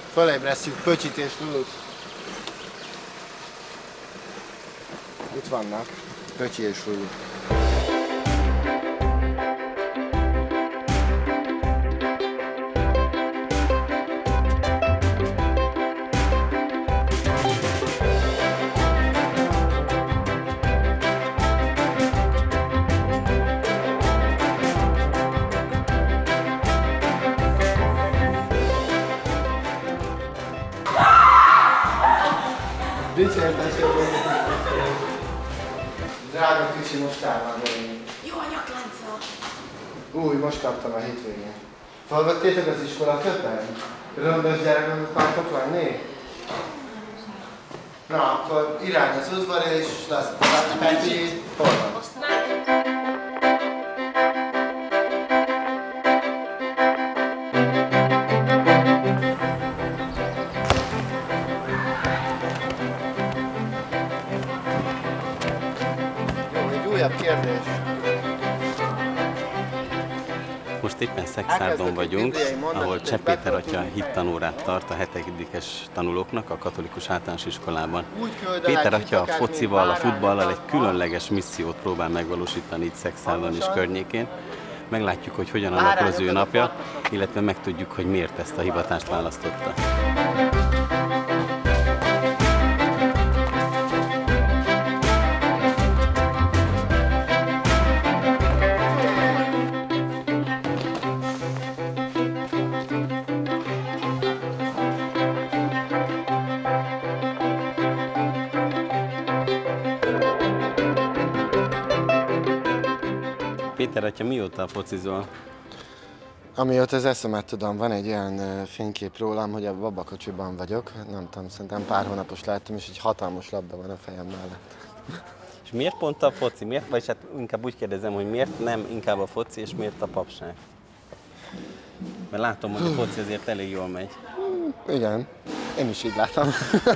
Fölébresztjük Pöcsit és Lulut. Itt vannak Pöcsi és Lulu. Drága kicsi, most állván velünk. Jó a nyaklánca! Új, most kaptam a hétvégén. Felvettétek az iskola köpen? Röndos gyereknek akartok lenni? Na, akkor irány az udvar és lesz a Peti. Hol van? Kérdés. Most éppen Szekszárdon vagyunk, ahol Cseh Péter atya hittanórát tart a 7-es tanulóknak a katolikus általános iskolában. Péter atya a focival, a futballal egy különleges missziót próbál megvalósítani itt Szekszárdon és környékén. Meglátjuk, hogy hogyan alakul az ő napja, illetve megtudjuk, hogy miért ezt a hivatást választotta. Péter atya, mióta focizol? Amióta az eszemet tudom, van egy olyan fénykép rólam, hogy a babakocsiban vagyok. Nem tudom, szerintem pár hónapos láttam, és egy hatalmas labda van a fejem mellett. És miért pont a foci? Miért? Vagy hát inkább úgy kérdezem, hogy miért nem inkább a foci, és miért a papság? Mert látom, hogy a foci azért elég jól megy. Igen, én is így látom.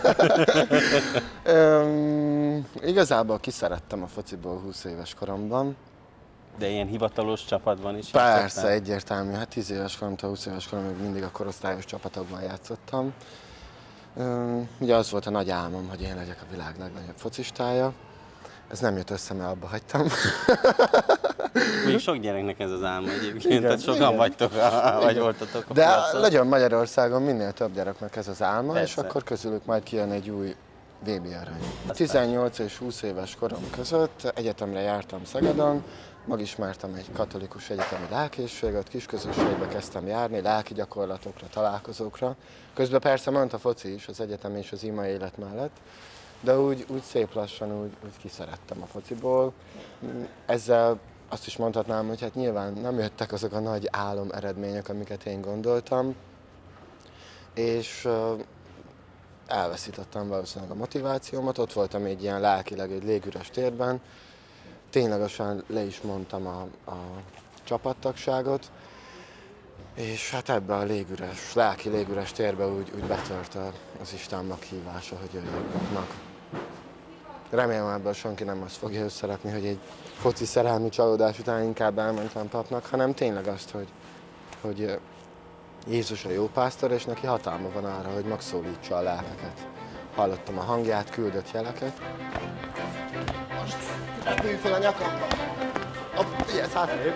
Igazából kiszerettem a fociból 20 éves koromban. De ilyen hivatalos csapatban is Persze, játszottál? egyértelmű. Hát 10 éves koromtól 20 éves koromig mindig a korosztályos csapatokban játszottam. Ugye az volt a nagy álmom, hogy én legyek a világ legnagyobb focistája. Ez nem jött össze, mert abba hagytam. Mondjuk sok gyereknek ez az álma egyébként, tehát sokan vagytok, vagy voltatok a De piacon. nagyon Magyarországon minél több gyereknek ez az álma, Persze. és akkor közülük majd kijön egy új VB arany. 18 és 20 éves korom között egyetemre jártam Szegeden, megismertem egy katolikus egyetemi lelkészséget, kisközösségbe kezdtem járni, lelki gyakorlatokra, találkozókra. Közben persze ment a foci is az egyetem és az ima élet mellett, de úgy szép lassan úgy kiszerettem a fociból. Ezzel azt is mondhatnám, hogy hát nyilván nem jöttek azok a nagy álom eredmények, amiket én gondoltam, és elveszítettem valószínűleg a motivációmat, ott voltam egy ilyen lelkileg egy légüres térben, ténylegesen le is mondtam a csapattagságot, és hát ebbe a légüres, lelki légüres térbe úgy betört az Isten meghívása, hogy jöjjön papnak. Remélem, ebből senki nem azt fogja összerakni, hogy egy foci szerelmi csalódás után inkább elmentem papnak, hanem tényleg azt, hogy Jézus a jó pásztor, és neki hatalma van arra, hogy megszólítsa a lelkeket. Hallottam a hangját, küldött jeleket. Most repülj fel a nyakamba! Figyelsz hátrébb!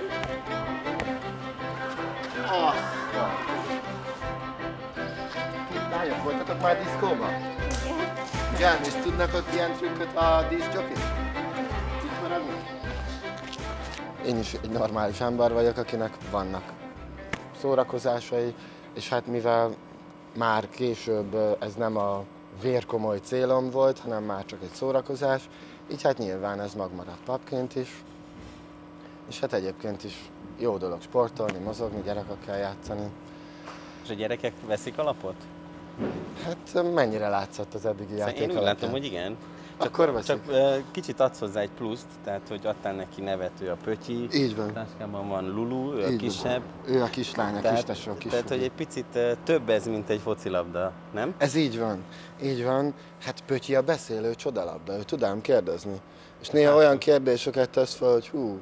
Lányok, voltatok már diszkóban? Igen, és tudnak ott ilyen trükköt a díszcsokit? Itt maradunk? Én is egy normális ember vagyok, akinek vannak szórakozásai, és hát mivel már később ez nem a vérkomoly célom volt, hanem már csak egy szórakozás, így hát nyilván ez megmaradt papként is, és hát egyébként is jó dolog sportolni, mozogni, gyerekekkel játszani. És a gyerekek veszik alapot? Hát mennyire látszott az eddigi játék Én úgy látom, hogy igen. Csak kicsit adsz hozzá egy pluszt, tehát hogy adtál neki nevet, ő a Pötyi. Így van. Táskában van Lulu, ő a kisebb. Ő a kislány, a kistesó, a Tehát, hogy egy picit több ez, mint egy focilabda, nem? Ez így van. Így van. Hát Pötyi a beszélő csodalabda, ő tud ám kérdezni. És néha olyan kérdéseket tesz fel, hogy hú.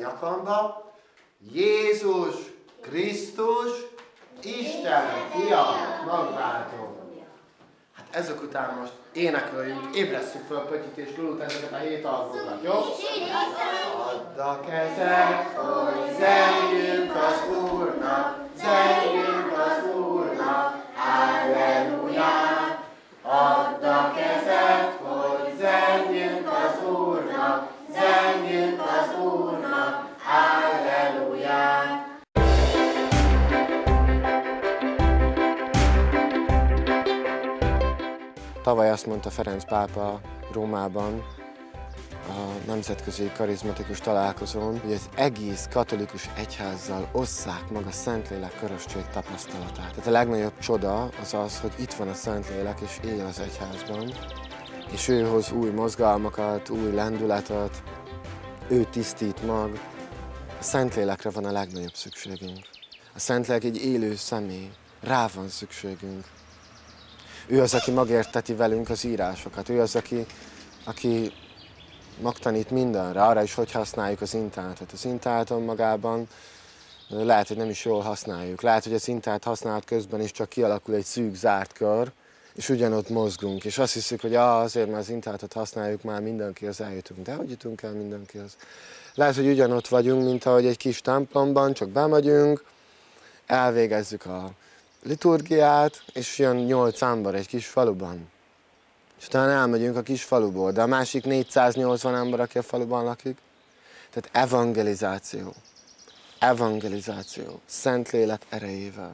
nyakamba, Jézus Krisztus, Isten fia, magváltó. Hát ezek után most énekeljünk, ébresszük fel Pöttyit és Lulut ezeket a 7 alkokat, jó? Add a kezed, hogy zenjünk az Úrnak, zenjünk az Úrnak, Hallelujah! Add a kezed, hogy zenjünk az Úrnak, zenjünk az Úrnak, Hallelujah! Tavaly azt mondta Ferenc pápa Rómában, a nemzetközi karizmatikus találkozón, hogy az egész katolikus egyházzal osszák meg a Szentlélek körösség tapasztalatát. Tehát a legnagyobb csoda az az, hogy itt van a Szentlélek és él az egyházban, és ő hoz új mozgalmakat, új lendületet, ő tisztít mag. A Szentlélekre van a legnagyobb szükségünk. A Szentlélek egy élő személy, rá van szükségünk. Ő az, aki megérteti velünk az írásokat, ő az, aki megtanít mindenre, arra is, hogy használjuk az internetet. Az interneton magában lehet, hogy nem is jól használjuk. Lehet, hogy az internet használat közben is csak kialakul egy szűk, zárt kör, és ugyanott mozgunk. És azt hiszük, hogy azért, mert az internetet használjuk, már mindenkihez eljutunk. De hogy jutunk el mindenkihez? Lehet, hogy ugyanott vagyunk, mint ahogy egy kis templomban, csak bemegyünk, elvégezzük a liturgiát, és jön 8 ember egy kis faluban. És utána elmegyünk a kis faluból, de a másik 480 ember, aki a faluban lakik. Tehát evangelizáció. Evangelizáció. Szentlélek erejével.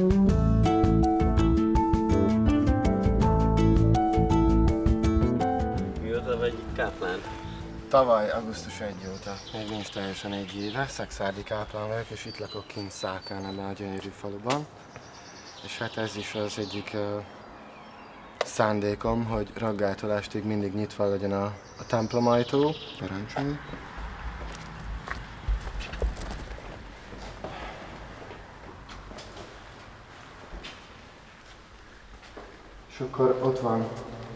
Mióta vagy káplán? Tavaly augusztus 1 óta, még nincs teljesen 1 éve, szekszárdi káplán vagyok, és itt lakok kint Szálkán ebben a gyönyörű faluban. És hát ez is az egyik szándékom, hogy reggeltől estig mindig nyitva legyen a templomajtó. Parancsolj! És akkor ott van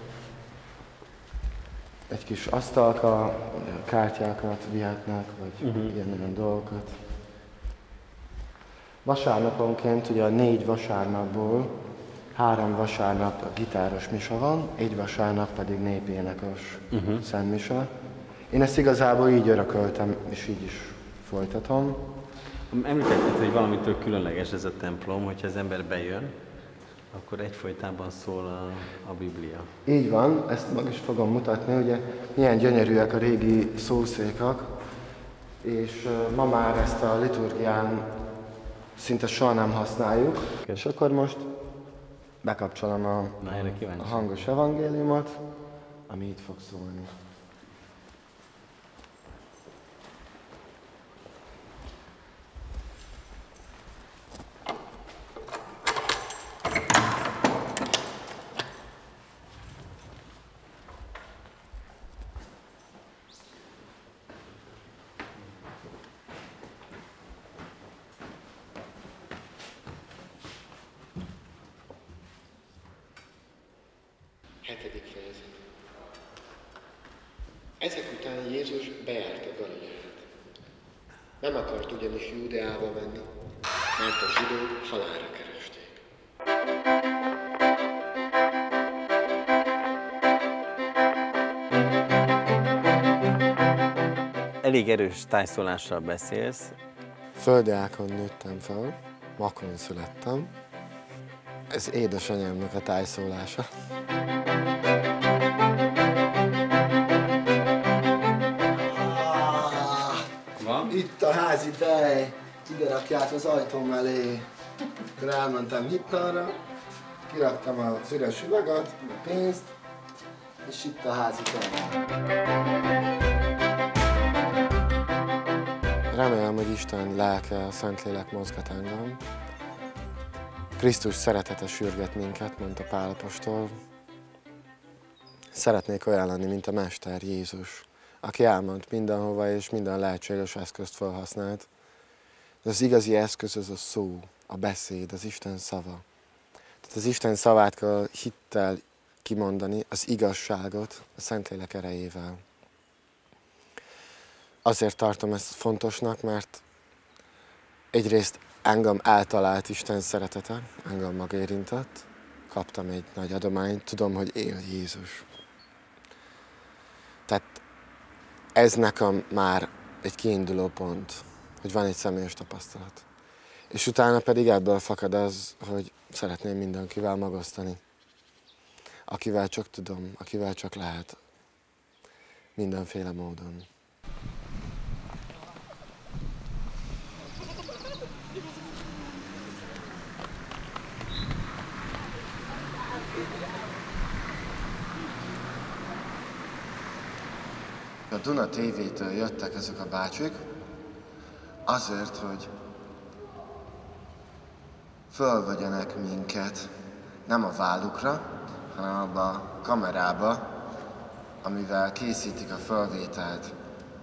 egy kis asztalka, kártyákat vihetnek, vagy ilyen dolgokat. Vasárnaponként, ugye a 4 vasárnapból 3 vasárnap a gitáros misa van, 1 vasárnap pedig népénekes szentmise. Én ezt igazából így örököltem, és így is folytatom. Említetted, hogy valamitől különleges ez a templom, hogyha az ember bejön, akkor egyfolytában szól a Biblia. Így van, ezt meg is fogom mutatni, ugye milyen gyönyörűek a régi szószékak, és ma már ezt a liturgián szinte soha nem használjuk. És akkor most bekapcsolom a hangos evangéliumot, ami itt fog szólni. Ezek után Jézus bejárta Galileát. Nem akart ugyanis Júdeába menni, mert a zsidók halálra keresték. Elég erős tájszólással beszélsz. Földeákon nőttem fel, Makón születtem. Ez édesanyámnak a tájszólása. Itt a házi tej, ide rakják az ajtóm elé. Akkor elmentem hittanra, kiraktam az üres üveget, a pénzt, és itt a házi tej. Remélem, hogy Isten lelke, a Szentlélek mozgat engem. Krisztus szeretete sürget minket, mondta Pál apostol. Szeretnék olyan lenni, mint a Mester Jézus, aki elment mindenhova és minden lehetséges eszközt felhasznált. De az igazi eszköz az a szó, a beszéd, az Isten szava. Tehát az Isten szavát kell hittel kimondani, az igazságot a Szentlélek erejével. azért tartom ezt fontosnak, mert egyrészt engem eltalált Isten szeretete, engem megérintett, kaptam egy nagy adományt, tudom, hogy él Jézus. Tehát ez nekem már egy kiinduló pont, hogy van egy személyes tapasztalat. És utána pedig ebből fakad az, hogy szeretném mindenkivel megosztani. Akivel csak tudom, akivel csak lehet. Mindenféle módon. A Duna TV-től jöttek ezek a bácsik, azért, hogy fölvegyenek minket, nem a vállukra, hanem abba a kamerába, amivel készítik a fölvételt.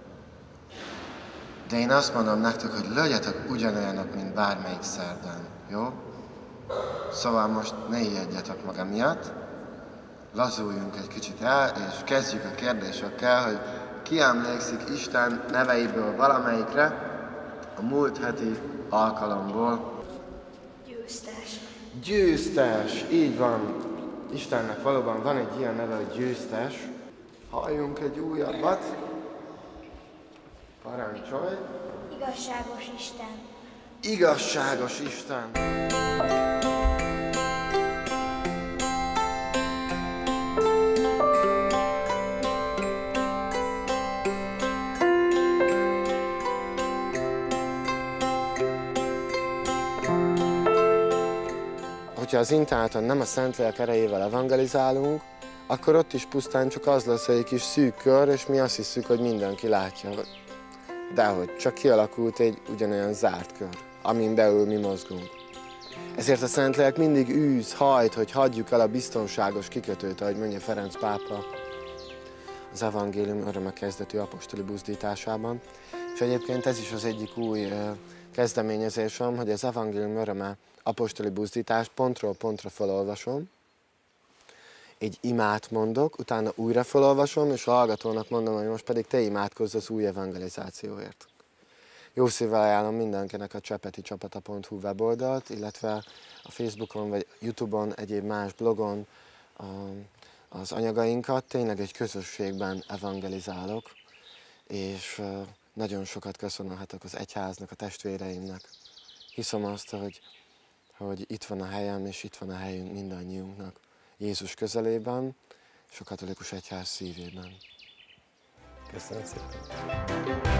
De én azt mondom nektek, hogy legyetek ugyanolyanok, mint bármelyik szerdán, jó? Szóval most ne ijedjetek maga miatt, lazuljunk egy kicsit el, és kezdjük a kérdésekkel, hogy ki emlékszik Isten neveiből valamelyikre a múlt heti alkalomból? Győztes. Győztes, így van. Istennek valóban van egy ilyen neve, hogy győztes. Halljunk egy újabbat. Parancsolj. Igazságos Isten. Igazságos Isten. Hogyha az interneten nem a Szentlélek erejével evangelizálunk, akkor ott is pusztán csak az lesz egy kis szűk kör, és mi azt hiszük, hogy mindenki látja. Dehogy, csak kialakult egy ugyanolyan zárt kör, amin belül mi mozgunk. Ezért a Szentlélek mindig űz, hajt, hogy hagyjuk el a biztonságos kikötőt, ahogy mondja Ferenc pápa az evangélium öröme kezdetű apostoli buzdításában. És egyébként ez is az egyik új kezdeményezésem, hogy az evangélium öröme apostoli buzdítást pontról pontra felolvasom, egy imát mondok, utána újra felolvasom, és a hallgatónak mondom, hogy most pedig te imádkozz az új evangelizációért. Jó szívvel ajánlom mindenkinek a csepeticsapata.hu weboldalt, illetve a Facebookon vagy YouTube-on, egyéb más blogon az anyagainkat. Tényleg egy közösségben evangelizálok, és nagyon sokat köszönhetek az egyháznak, a testvéreimnek. Hiszem azt, hogy itt van a helyem, és itt van a helyünk mindannyiunknak. Jézus közelében, és a katolikus egyház szívében. Köszönöm szépen!